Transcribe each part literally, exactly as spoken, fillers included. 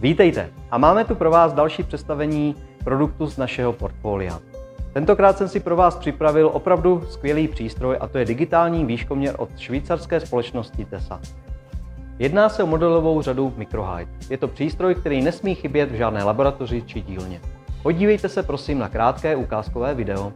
Vítejte a máme tu pro vás další představení produktu z našeho portfolia. Tentokrát jsem si pro vás připravil opravdu skvělý přístroj a to je digitální výškoměr od švýcarské společnosti Tesa. Jedná se o modelovou řadu Microheight. Je to přístroj, který nesmí chybět v žádné laboratoři či dílně. Podívejte se prosím na krátké ukázkové video.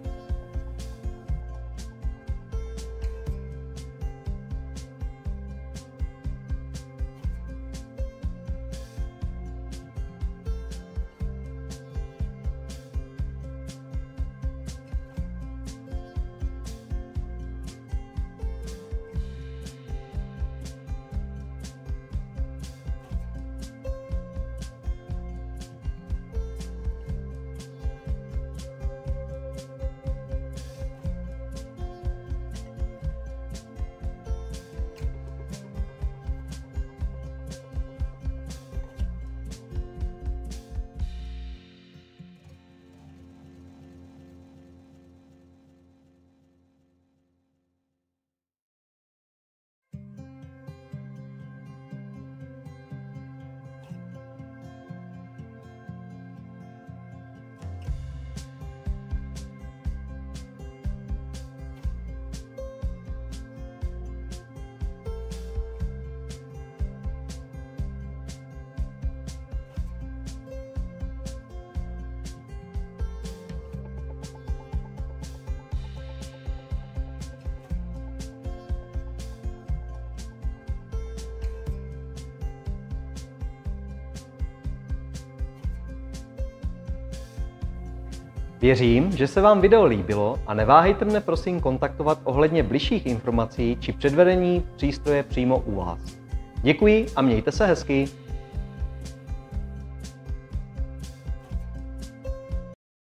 Věřím, že se vám video líbilo a neváhejte mne prosím kontaktovat ohledně bližších informací či předvedení přístroje přímo u vás. Děkuji a mějte se hezky!